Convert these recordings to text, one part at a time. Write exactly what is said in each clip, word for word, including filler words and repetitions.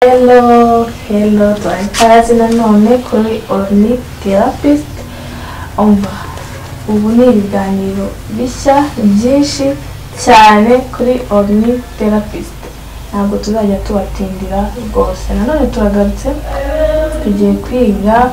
Hello, hello, twari nanone kuri Orni Therapist. Umva, ubu ni ibiganiro bishya byinshi cyane kuri Orni Therapist. Ntabwo tuzajya tubatindira rwose. Nanone turagarutse tugiye kwiga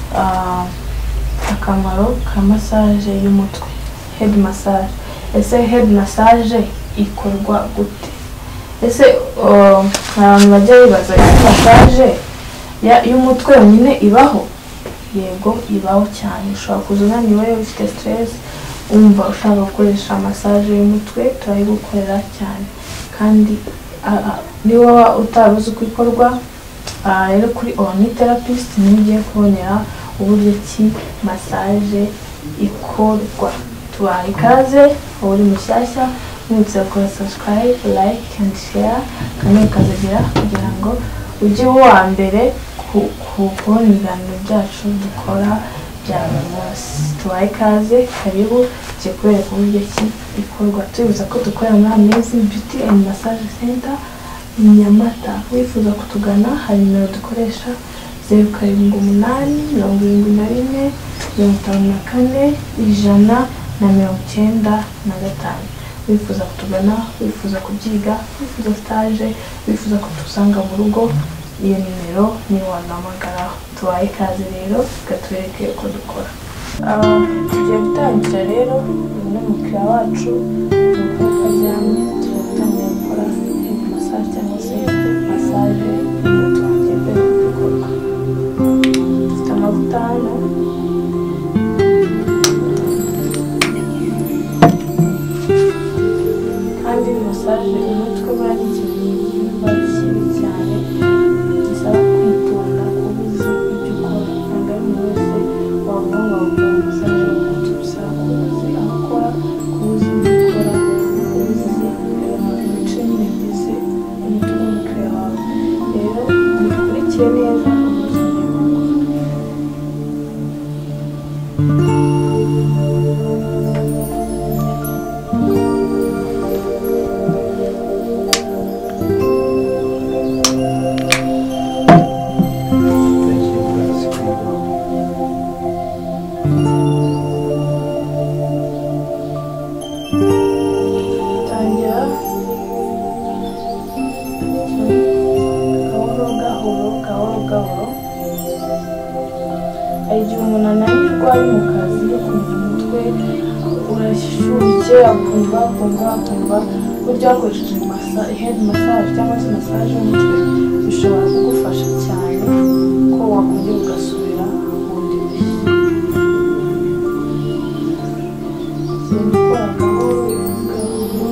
akamaro ka massage y'umutwe, head massage. Ese head massage ikorwa gute? Ese abantu bajya bibaza massage y'umutwe nyine ibaho? Yego ibaho cyane. Ushobora kuzunaniwe ufite stress, umva ushaka gukoresha massage y'umutwe, turayigukorera cyane. Kandi niba utaruzi uko ikorwa, rero kuri Orni Therapist nigiye kubonera uburyo ki massage ikorwa. Tubaha ikaze uri mushyashya, mwitse gukora subscribe, like and share, kandi ukazagira kugira ngo ujye uwa mbere kubona ibiganiro byacu dukora bya buri munsi. Tubaha ikaze, karibu tugiye kubereka uburyo ki ikorwa. Tubibuza ko dukorera muri Amazing Beauty and Massage Center Nyamata. Wifuza kutugana, hari nimero dukoresha zeru karindwi umunani mirongo irindwi na rimwe mirongo itanu na kane ijana na mirongo icyenda na gatanu. Wifuza kutugana, wifuza kubyiga, wifuza stage, wifuza kutusanga mu rugo, iyo nimero ni wahamagaraho. Tubaye ikaze rero, gatwereke uko dukora. Tugiye gutangira rero n'umukiriya wacu uko aryamye, turatangira gukora head massage cyangwa se massage y'umutwe bikorwa. Dufite amavuta hano, kandi massage y'umutwe bari ikintu kibi cyane, gisaba kwitonda kubuza ibyo ukora. Ntabwo ari umuntu wese wavuga ngo wakora massage y'umutwe, bisaba kubuza aho ukora, kubuza ibyo ukora, kubuza ibice nyine bigize umutwe w'umukiriya wawe. Rero mukurikire neza uburyo ugiye gukora. Igihe umuntu ananirwa ari mu kazi, kumva umutwe urashyushye, akumva akumva akumva buryo wakoresheje head massage cyangwa se massage y'umutwe bishobora kugufasha cyane ko wakongera ugasubira bundi bushya. Gukora gahoro gahoro.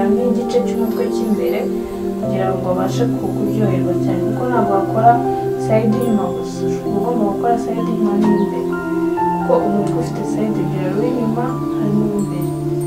kongeramo igice cy'umutwe cy'imbere kugira ngo babashe kuryoherwa cyane, kuko ntabwo wakora side inyuma gusa, ugomba gukora side inyuma n'imbere, kuko umutwe ufite side ebyiri, uw'inyuma hari n'uw'imbere.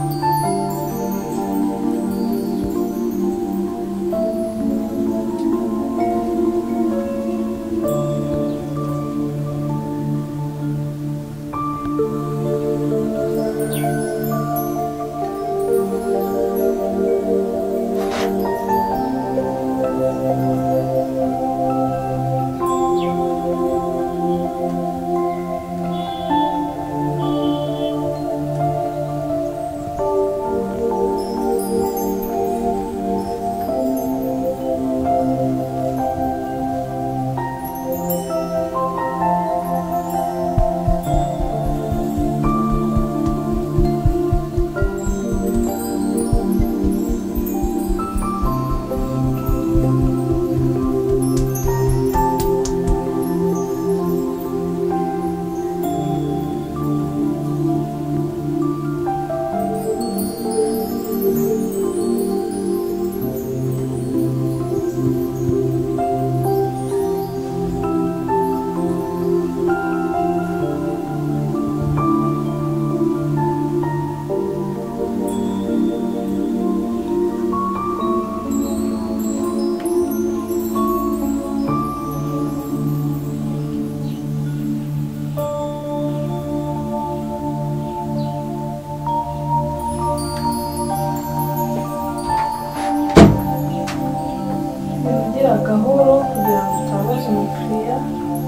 Gahoro kugira ngo utabaza umukiriya.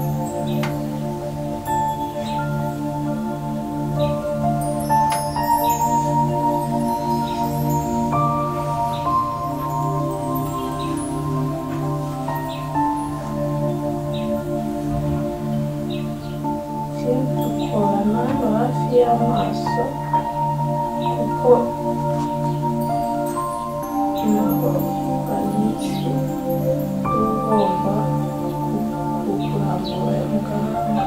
Dukorana hafi y'amaso kuko naho ari ugomba kurambura muganga.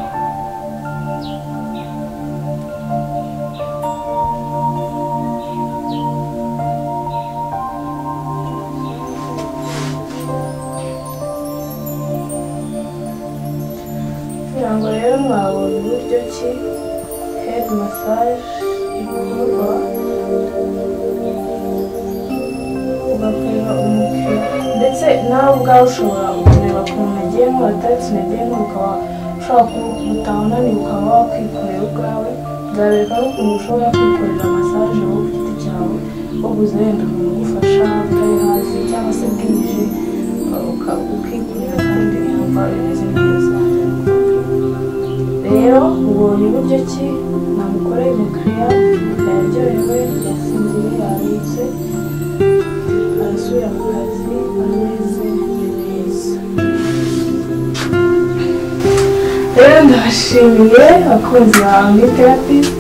kugira ngo rero mwabona uburyo ki head massage ikorwa, ugakorera umukiriya ndetse nawe ubwawe ushobora kureba ukuntu nagiye nkora types nagiye nkora, ukaba ushobora gutaha unaniwe ukaba wakwikorera ubwawe. nzabereka n'ukuntu ushobora kwikorera massage wowe ku giti cyawe, wabuze wenda umuntu ugufasha utari hazi cyangwa se bwije ukikorera kandi yumva bimeze neza. rero ubonye uburyo ki namukoreye umukiriya yaryohewe, yasinziriye, yaruhutse, arasubira mu kazi ameze neza. rero ndabashimiye abakunzi ba Ami Therapist,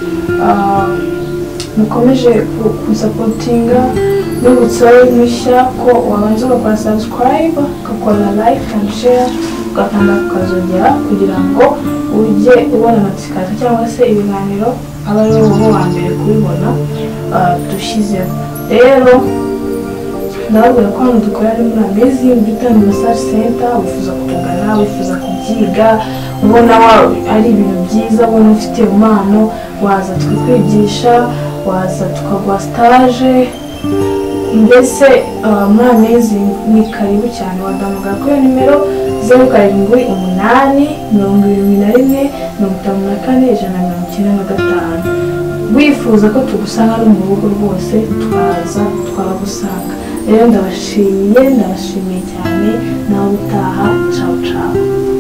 mukomeje kunsapotinga. nibutse mushya ko wabanza ugakora subscribe, ugakora like and share, ugakanda ukazongera kugira ngo ujye ubona notification cyangwa se ibiganiro aba ari wowe wa mbere kubibona dushyizeho. rero ndababwira ko hano dukorera ari muri Amazing Britain Massage Center. wifuza kutugana, wifuza kubyiga, ubona ari ibintu byiza, ubona ufite impano, waza tukakwigisha, waza tukaguha stage. mbese muri Amazing ni karibu cyane. waduhamagara kuri nimero zeru karindwi umunani mirongo irindwi na rimwe mirongo itanu na kane ijana na mirongo icyenda na gatanu. wifuza ko tugusanga no mu rugo rwose twaza twabagusanga. rero ndabashimiye ndabashimiye cyane, nawe utaha. ciao ciao.